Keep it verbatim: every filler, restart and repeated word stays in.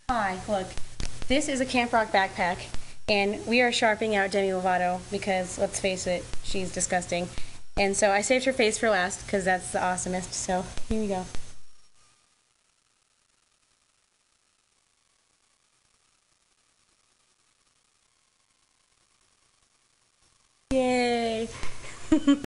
Hi, look, this is a Camp Rock backpack, and we are sharpening out Demi Lovato because, let's face it, she's disgusting. And so I saved her face for last because that's the awesomest, so here we go. Yay!